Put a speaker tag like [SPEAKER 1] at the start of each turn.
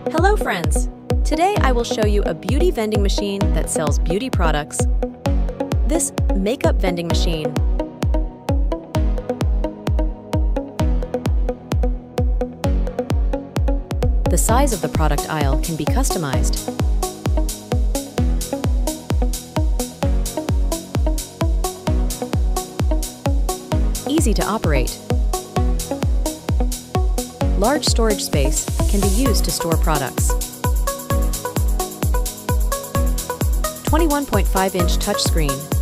[SPEAKER 1] Hello friends! Today I will show you a beauty vending machine that sells beauty products. This makeup vending machine the size of the product aisle can be customized. Easy to operate. Large storage space can be used to store products. 21.5-inch touchscreen